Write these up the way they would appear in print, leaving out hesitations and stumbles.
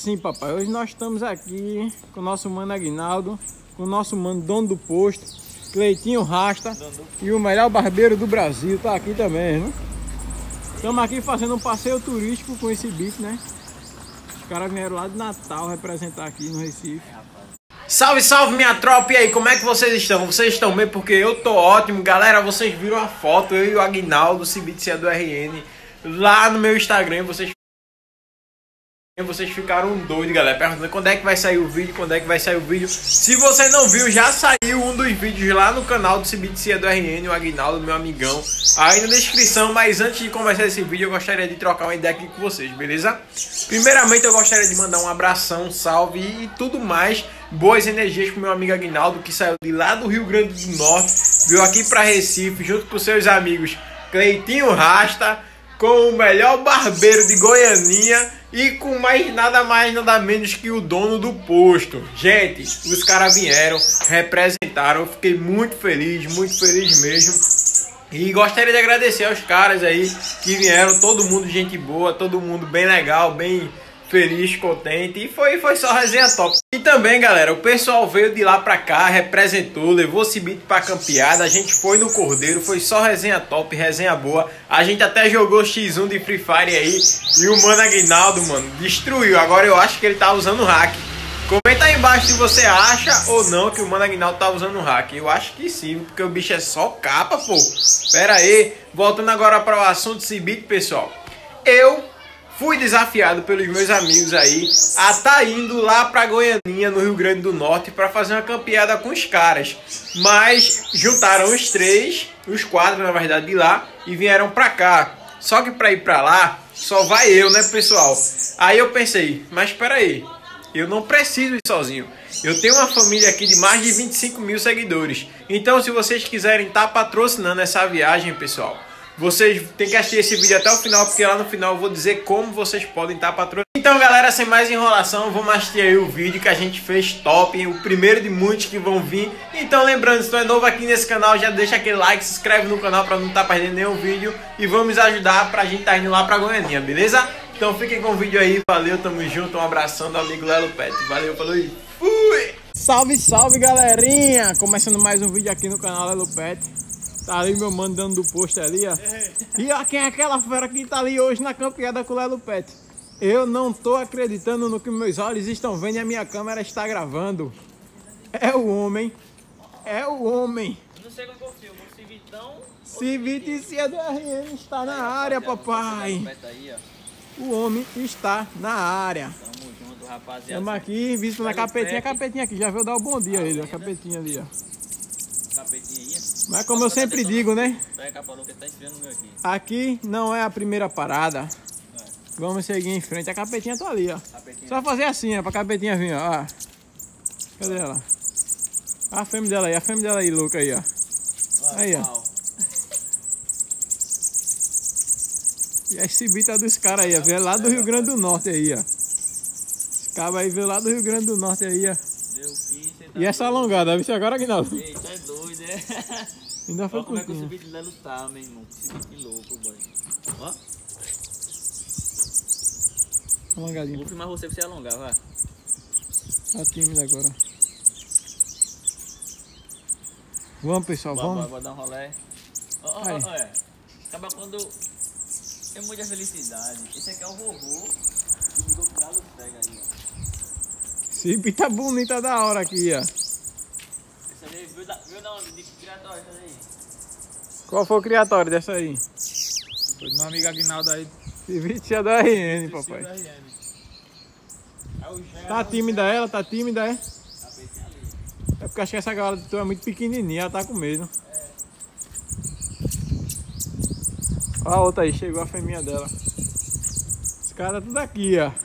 sim, papai. Hoje nós estamos aqui com o nosso mano Aguinaldo, com o nosso mano dono do posto, Cleitinho Rasta, e o melhor barbeiro do Brasil tá aqui também, né? Estamos aqui fazendo um passeio turístico com esse bico, né? Os caras vieram lá de Natal representar aqui no Recife. Salve, salve minha tropa, e aí, como é que vocês estão? Vocês estão bem? Porque eu tô ótimo. Galera, vocês viram a foto, eu e o Aguinaldo, Cibit do RN, lá no meu Instagram. Vocês ficaram doidos, galera, perguntando quando é que vai sair o vídeo, quando é que vai sair o vídeo. Se você não viu, já saiu um dos vídeos lá no canal do Cibit do RN, o Aguinaldo, meu amigão, aí na descrição. Mas antes de começar esse vídeo, eu gostaria de trocar uma ideia aqui com vocês, beleza? Primeiramente, eu gostaria de mandar um abração, um salve e tudo mais, boas energias pro meu amigo Aguinaldo, que saiu de lá do Rio Grande do Norte, veio aqui pra Recife, junto com seus amigos Cleitinho Rasta, com o melhor barbeiro de Goianinha e com nada mais, nada menos que o dono do posto. Gente, os caras vieram, representaram, eu fiquei muito feliz mesmo. E gostaria de agradecer aos caras aí que vieram, todo mundo gente boa, todo mundo bem legal, bem feliz, contente, e foi só resenha top. E também, galera, o pessoal veio de lá pra cá, representou, levou o Cibit pra campeada, a gente foi no Cordeiro, foi só resenha top, resenha boa. A gente até jogou X1 de Free Fire aí, e o mano Aguinaldo, mano, destruiu. Agora eu acho que ele tá usando hack. Comenta aí embaixo se você acha ou não que o mano Aguinaldo tá usando hack. Eu acho que sim, porque o bicho é só capa, pô. Pera aí, voltando agora para o assunto Cibit, pessoal. Eu fui desafiado pelos meus amigos aí a tá indo lá pra Goianinha, no Rio Grande do Norte, para fazer uma campeada com os caras. Mas juntaram os quatro na verdade, de lá, e vieram pra cá. Só que pra ir pra lá, só vai eu, né, pessoal? Aí eu pensei, mas espera aí, eu não preciso ir sozinho. Eu tenho uma família aqui de mais de 25 mil seguidores. Então, se vocês quiserem estar patrocinando essa viagem, pessoal, vocês têm que assistir esse vídeo até o final, porque lá no final eu vou dizer como vocês podem estar patrocinando. Então, galera, sem mais enrolação, vamos assistir aí o vídeo que a gente fez top, o primeiro de muitos que vão vir. Então, lembrando, se tu é novo aqui nesse canal, já deixa aquele like, se inscreve no canal para não estar perdendo nenhum vídeo. E vamos ajudar pra gente estar indo lá pra Goianinha, beleza? Então fiquem com o vídeo aí, valeu, tamo junto, um abração do amigo Lelo Pet. Valeu, falou e fui! Salve, salve, galerinha! Começando mais um vídeo aqui no canal Lelo Pet. Tá ali meu mano dando do posto ali, ó. E ó, quem é aquela fera que tá ali hoje na campeada com o Lelo Pet? Eu não tô acreditando no que meus olhos estão vendo e a minha câmera está gravando. É o homem. É o homem. Não sei como eu filmo, o Civitão. Cibit do RN está na área, papai. O homem está na área. Tamo junto, rapaziada. Estamos aqui, visitando a capetinha. A capetinha aqui, já veio dar o bom dia aí, a capetinha ali, ó. Capetinha aí. Mas como eu sempre digo, né? Pega a paluca que tá esfriando o meu aqui. Aqui não é a primeira parada. Vamos seguir em frente. A capetinha tá ali, ó. Só fazer assim, ó, pra capetinha vir, ó. Cadê ela? A fêmea dela aí, louca aí, ó. Aí, ó. E a Cibita dos caras aí, ó. Veio lá do Rio Grande do Norte aí, ó. Esse cabo aí veio lá do Rio Grande do Norte aí, ó. E essa alongada, viu agora, Aguinaldo? Eita, é doido, é? Ainda foi Olha como é que o curtinho. Cibit Lelo tá, meu irmão. Que louco, boy. Ó. Alongadinho. Vou filmar você pra você alongar, vai. Tá tímido agora. Vamos, pessoal, vamos. Vou dar um rolé. Ó, Aí. é. Acaba quando tem muita felicidade. Esse aqui é o robô que ligou pro galo pega aí, ó. Cibita bonita da hora aqui, ó. Esse ali viu da onde? De criatório, essa aí. Qual foi o criatório dessa aí? Foi do meu amigo Aguinaldo aí. Cibita da RN, papai. Tá tímida ela? Tá tímida, é? É porque acho que essa galera é muito pequenininha, ela tá com medo. Olha a outra aí, chegou a fêmea dela. Os caras tudo aqui, ó.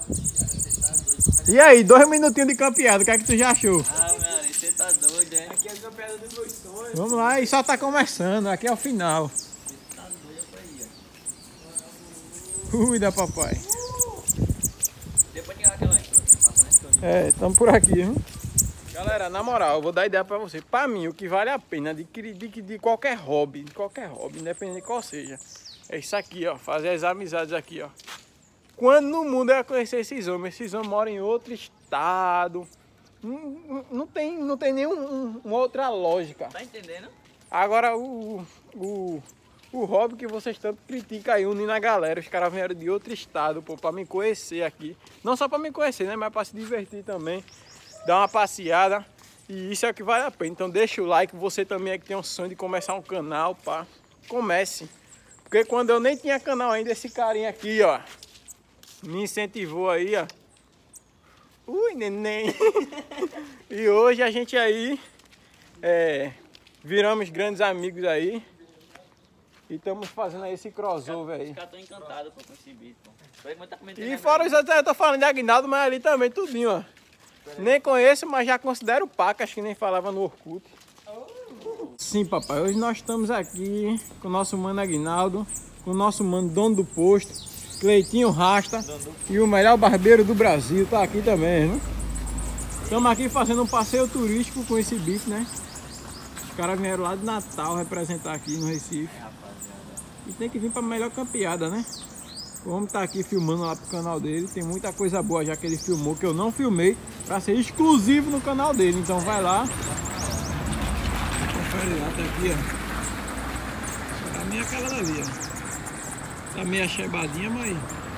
E aí, 2 minutinhos de campeada, o que é que tu já achou? Ah, mano, você tá doido, é? Aqui é a campeada dos meus sonhos. Vamos lá, e só tá começando, aqui é o final. Você tá doido pra aí, ó. Cuida, papai. Depois tem aquela passa nesse caminho. É, tamo por aqui, viu? Galera, na moral, eu vou dar ideia pra você. Pra mim, o que vale a pena de qualquer hobby, independente de qual seja, é isso aqui, ó. Fazer as amizades aqui, ó. Quando no mundo eu ia conhecer esses homens? Esses homens moram em outro estado. Não tem nenhuma outra lógica. Tá entendendo? Agora o hobby que vocês tanto criticam aí, unindo a galera. Os caras vieram de outro estado, pô, pra me conhecer aqui. Não só pra me conhecer, né? Mas pra se divertir também. Dar uma passeada. E isso é o que vale a pena. Então deixa o like. Você também é que tem um sonho de começar um canal, pá. Comece. Porque quando eu nem tinha canal ainda, esse carinha aqui, ó, me incentivou aí, ó. Ui, neném. E hoje a gente aí viramos grandes amigos aí. E estamos fazendo aí esse crossover aí. Os caras estão encantados com esse beat, pô. E fora isso, eu tô falando de Aguinaldo, mas ali também, tudinho, ó. Nem conheço, mas já considero paca, acho que nem falava no Orkut. Sim, papai, hoje nós estamos aqui com o nosso mano Aguinaldo, com o nosso mano dono do posto, Cleitinho Rasta, e o melhor barbeiro do Brasil, tá aqui também, né? Estamos aqui fazendo um passeio turístico com esse beat, né? Os caras vieram lá de Natal representar aqui no Recife. E tem que vir pra melhor campeada, né? O homem tá aqui filmando lá pro canal dele. Tem muita coisa boa já que ele filmou, que eu não filmei, pra ser exclusivo no canal dele. Então vai lá. Confere lá, tá aqui, ó. Pra mim é aquela dali, ó. Tá meio achebadinha, mas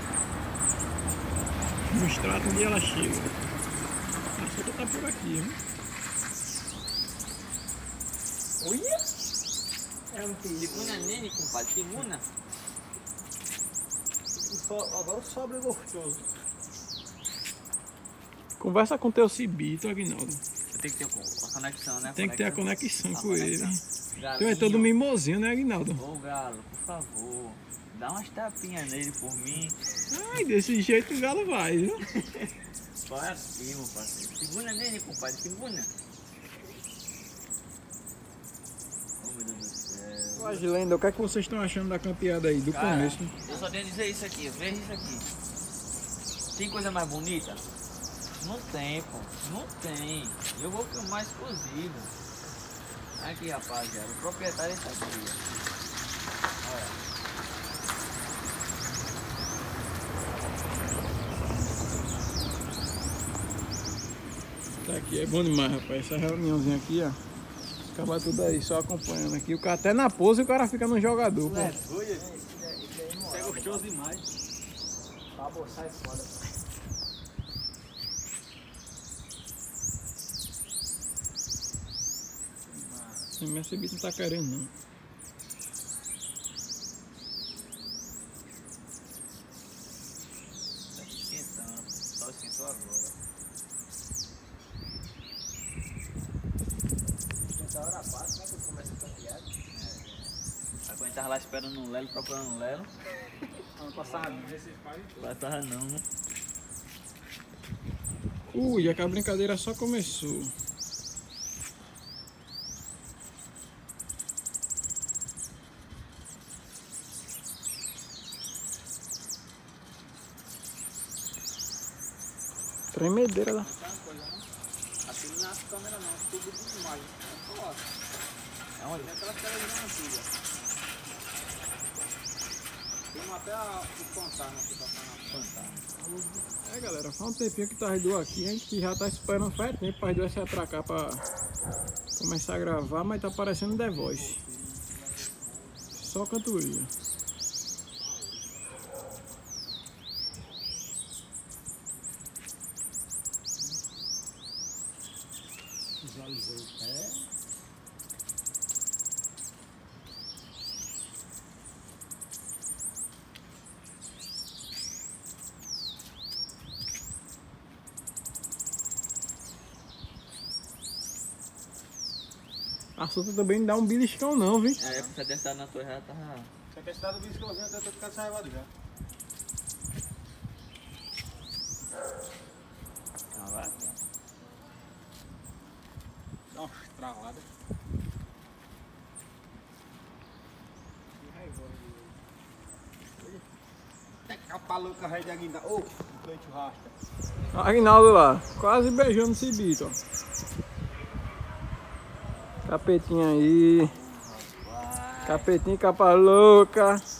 nos trata onde ela chega. A solta tá por aqui, hein? Olha! É um Tiguna nele, compadre. Tiguna. Agora o sobre é gostoso. Conversa com teu cibito, Aguinaldo. Tem que ter a conexão, né? Tem que ter a conexão com ele. Galinho. Tu é todo mimosinho, né, Aguinaldo? Ô Galo, por favor, dá umas tapinhas nele por mim. Ai, desse jeito o Galo vai, viu? Vai aqui, meu parceiro. Segura nele, compadre, segura. Oh, meu Deus do céu. Mas, Lenda, o que é que vocês estão achando da campeada aí, do Cara, começo? eu só tenho a dizer isso aqui, veja isso aqui. Tem coisa mais bonita? Não tem, pô. Não tem. Eu vou filmar exclusivo. Aqui, rapaziada. O proprietário está aqui. Olha. Tá aqui, é bom demais, rapaz. Essa reuniãozinha aqui, ó. Acaba tudo aí, só acompanhando aqui. O cara até na pose o cara fica no jogador, pô. Isso é gostoso demais. Pra bolsar é foda. Sim, mas esse bicho não tá querendo, não. Tá esquentando. Só esquentou agora. Essa hora passa, né? Que começa a campear. Aí quando a gente tava lá esperando um Lelo, procurando um Lelo. Ano passado. Passava não, né? Ui, é que a brincadeira só começou. Tremedeira lá. Aquilo não é a câmera não, tudo de imagem. É onde? É aquela televisão antiga. Tem até o fantasma aqui passando. Fantasma. É, galera, faz um tempinho que tá as duas aqui, a gente já tá esperando faz tempo para as duas se atracar pra começar a gravar, mas tá parecendo The Voice. Só cantoria. Visualizei o pé. A solta também não dá um beliscão não, viu? É, pra ter estado na torre já tava... Se a questão do biscozinho, eu tô ficando saivado já. Cavado. Dá uma travada. Até capa louca, velho de Aguinaldo. Ô, o Cleito Rasta. Aguinaldo lá, quase beijando esse bicho, ó. Capetinha aí. Capetinha, capa louca.